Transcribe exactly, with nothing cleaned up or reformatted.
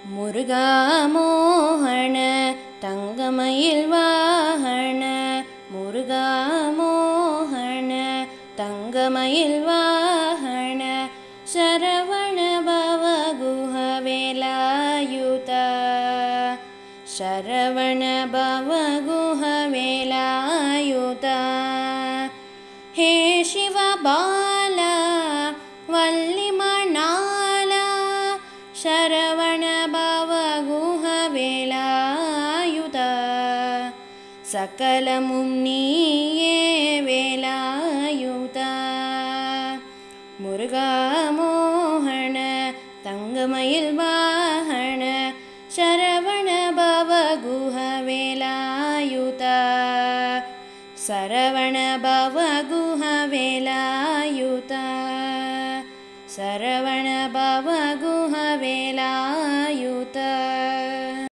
முருகா மோகன தங்கமயில் வாகன முருகா மோகன தங்கமயில் வாகன சரவண பவகுஹ வேலாயுத சரவண பவகுஹ வேலாயுத हे शिव बाला वल्लिमणाला शरवण भवगुह वेलायुधा सकलमुं नीये वेलायुधा मुरुगा मोहन तंगमयिल वाहन शरवण भवगुह वेलायुधा सरवण भवगुह वेलायुता सरवण भवगुह वेलायुता।